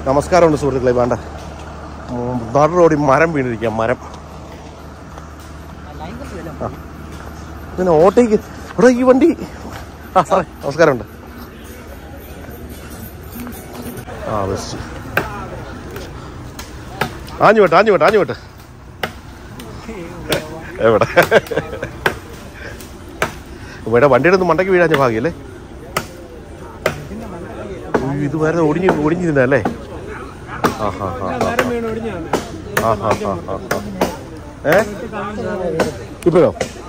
നമസ്കാരമുണ്ട് സുഹൃത്തുക്കളെ. വേണ്ട നാട് റോഡിൽ മരം വീണിരിക്കാം. മരം പിന്നെ ഓട്ടോയ്ക്ക് ഇവിടെ ഈ വണ്ടി. സാറേ നമസ്കാരമുണ്ട്. ബെസ്റ്റ്. ആഞ്ഞു വിട്ട് എവിടെ ഇവിടെ വണ്ടിയുടെ ഒന്നും മണ്ടയ്ക്ക് വീഴാഞ്ഞ ഭാഗ്യല്ലേ. ഇത് വേറെ ഒടിഞ്ഞിരുന്നല്ലേ. ഇപ്പോഴോ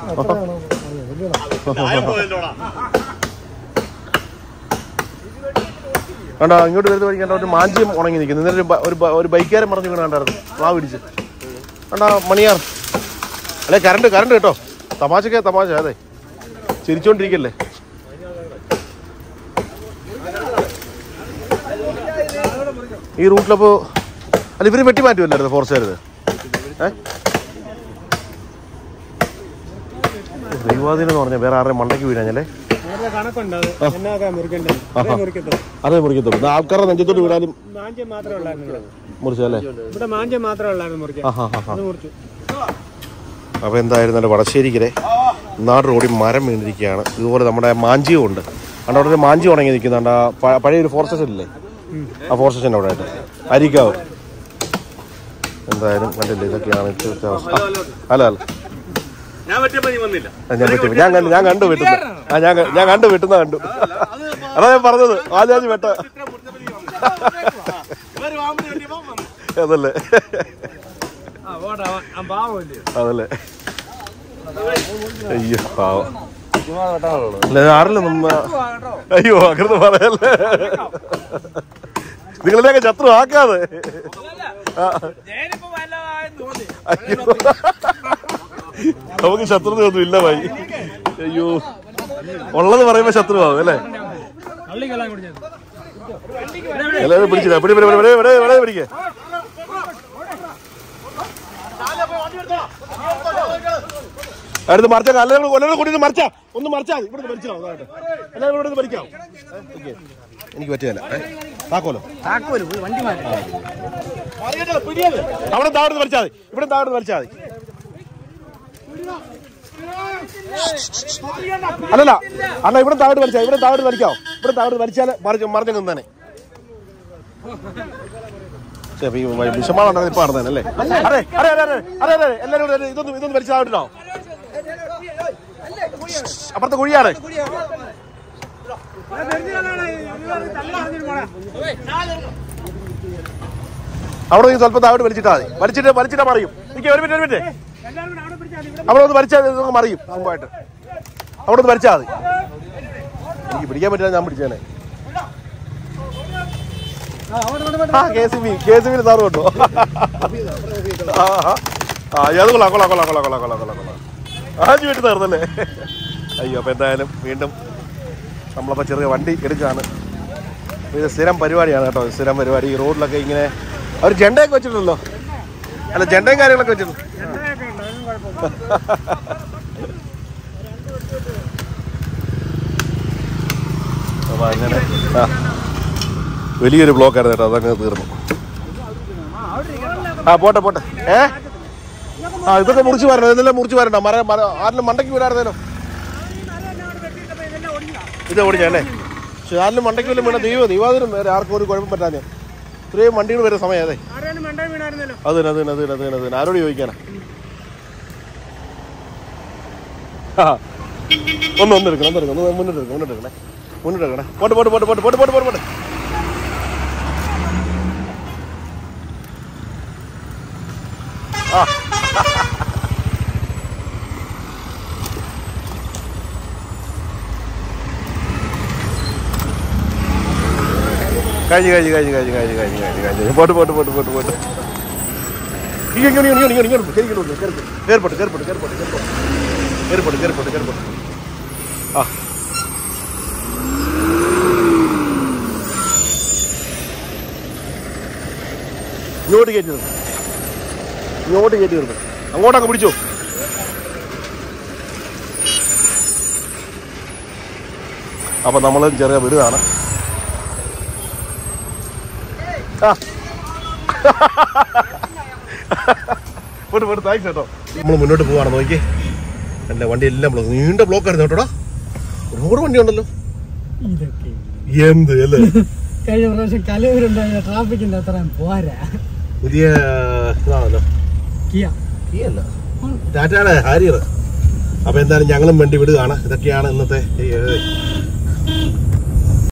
കണ്ടോ ഇങ്ങോട്ട് വരുന്ന വഴി കണ്ടോ ഒരു മാഞ്ചിയം ഉണങ്ങി നിൽക്കുന്നു. ഇന്നലെ ഒരു ബൈക്കുകാരൻ പറഞ്ഞു കണ്ടായിരുന്നു മാവ് പിടിച്ച്. കണ്ടാ മണിയാർ അല്ലെ കറണ്ട് കേട്ടോ. തമാശ അതെ ചിരിച്ചോണ്ടിരിക്കല്ലേ. ഈ റൂട്ടിലപ്പോ അല്ല ഇവര് വെട്ടി മാറ്റുമല്ലായിരുന്നു ഫോറസ്റ്റുകാരത്. ദൈവാധീനം എന്ന് പറഞ്ഞാൽ വേറെ ആരുടെ മണ്ടയ്ക്ക് വീഴാഞ്ഞല്ലേ. അതേ മുറിക്കത്തുള്ളൂ. ആൾക്കാരുടെ നെഞ്ചത്തോട്ട് വീടാനും മുറിച്ചല്ലേ. അപ്പൊ എന്തായിരുന്നല്ലോ വടശ്ശേരിക്കരെ നാട് റോഡിൽ മരം വീണിരിക്കുകയാണ്. ഇതുപോലെ നമ്മുടെ മാഞ്ചിയും ഉണ്ട്. അവിടെ അവിടെ മാഞ്ചി ഉണങ്ങി നിൽക്കുന്നുണ്ട്. പഴയൊരു ഫോറസ്റ്റ് സ്റ്റേഷൻ ഇല്ലേ, ആ ഫോറസ്റ്റ് സ്റ്റേഷൻ അവിടെ ആയിട്ട് അരിക്കാവ്. എന്തായാലും കണ്ടില്ലേ ഇതൊക്കെയാണ് ഇപ്പോഴത്തെ അവസ്ഥ. അല്ല ഞാൻ കണ്ടു വെട്ടുന്ന കണ്ടു. അതാ ഞാൻ പറഞ്ഞത്. ആദ്യം വെട്ട അതല്ലേ അതല്ലേ. അയ്യോ പാവം. ആരല്ല അയ്യോ അങ്ങനെ പറയല്ലേ. നിങ്ങളിലേക്ക് ശത്രു ആക്കാതെ. നമുക്ക് ശത്രുതയൊന്നും ഇല്ല ഭായി. അയ്യോ ഉള്ളത് പറയുമ്പോ ശത്രുവാകും അല്ലേ. എല്ലാവരും പിടിച്ചില്ല. പിടിക്കേ അടുത്ത് മറിച്ചാൽ എല്ലാവരും കൂടി മറിച്ചാ ഒന്ന് മറിച്ചാൽ ഇവിടെ മരിച്ചാവും. എല്ലാവരും ഇവിടെ മരിക്കാം. എനിക്ക് പറ്റിയല്ല. താക്കോലോ അവിടെ താഴെ മരിച്ചാൽ മതി. ഇവിടെ താഴെ മരിച്ചാൽ മതി. അല്ലല്ല അണ്ണ ഇവിടെ താഴെ മരിച്ചാൽ ഇവിടെ താഴെ മരിക്കാവും. ഇവിടെ താഴെ മരിച്ചാൽ മറിഞ്ഞു തന്നെ വിഷമാണ് ഇപ്പൊ നടന്നല്ലേ. അതെ അതെ അതെ അതെ അതെ എല്ലാവരും ഇതൊന്നും മരിച്ചാട്ടോ. അപ്പുറത്തെ കുഴിയാണ്. അവിടെ നീ സ്വല്പം താഴോട്ട് വലിച്ചിട്ടാ മതി. വലിച്ചിട്ടാ മറിയും. എനിക്ക് ഒരു മിനിറ്റ് അവിടെ ഒന്ന് വലിച്ചാൽ മറിയും. മുമ്പായിട്ട് അവിടെ ഒന്ന് വലിച്ചാൽ മതി. എനിക്ക് പിടിക്കാൻ പറ്റില്ല. ഞാൻ പിടിച്ചേനെ. KCB സാറ് കേട്ടോ. അത് കൊള്ളാം. ആദ്യം വീട്ടിൽ തീർന്നല്ലേ. അയ്യോ അപ്പൊ എന്തായാലും വീണ്ടും നമ്മളപ്പോ ചെറിയ വണ്ടി എടുക്കാണ്. ഇത് സ്ഥിരം പരിപാടിയാണ് കേട്ടോ. സ്ഥിരം പരിപാടി. ഈ റോഡിലൊക്കെ ഇങ്ങനെ അവർ ജെണ്ടയൊക്കെ വെച്ചിട്ടുണ്ടല്ലോ. അല്ല ജെണ്ടയും കാര്യങ്ങളൊക്കെ വെച്ചിട്ടുണ്ട്. അപ്പൊ അങ്ങനെ വലിയൊരു ബ്ലോക്ക് ആയിരുന്നു കേട്ടോ. അതങ്ങനെ തീർന്നു. പോട്ടെ. ഇതൊക്കെ മുറിച്ച് വരണം. ഇതെല്ലാം മുറിച്ച് വരണ്ട. ആരിലും മണ്ടയ്ക്ക് വീടായിരുന്നല്ലോ. ഇത് ഓടിഞ്ഞല്ലേ. പക്ഷെ ആരിലും മണ്ടയ്ക്ക് വല്ലതും വീണ ദൈവാതിനും വേറെ ആർക്കും ഒരു കുഴപ്പം പറ്റാതെ ഇത്രയും വണ്ടികൾ വരുന്ന സമയം. അതെ അതിന് ആരോട് ചോദിക്കാനാ. ഒന്നെടുക്കണം. മുന്നിട്ടെടുക്കണേ. പോട്ടെ. കഴിഞ്ഞു. പോട്ട്. കേർപ്പോട്ട്. ഇങ്ങോട്ട് കയറ്റി നിർത്തും. അങ്ങോട്ടങ്ങ് പിടിച്ചോ. അപ്പൊ നമ്മൾ ചെറിയ വീടാണ്. താങ്ക്സ് കേട്ടോ. നമ്മൾ മുന്നോട്ട് പോവാണ്. നോക്കി എൻ്റെ വണ്ടി എല്ലാം ബ്ലോക്ക്, നീണ്ട ബ്ലോക്ക് ആയിരുന്നു കേട്ടോടാ. ഒരുപാട് വണ്ടി ഉണ്ടല്ലോ. എന്ത് അല്ലേ കഴിഞ്ഞ പ്രാവശ്യം കലൂരുണ്ടായ ട്രാഫിക്കിന്റെ അത്രയും പോരാ. പുതിയ ഇതാണല്ലോ, കിയല്ല, ടാറ്റയുടെ ഹാരിയർ. അപ്പൊ എന്തായാലും ഞങ്ങളും വണ്ടി വിടുകയാണ്. ഇതൊക്കെയാണ് ഇന്നത്തെ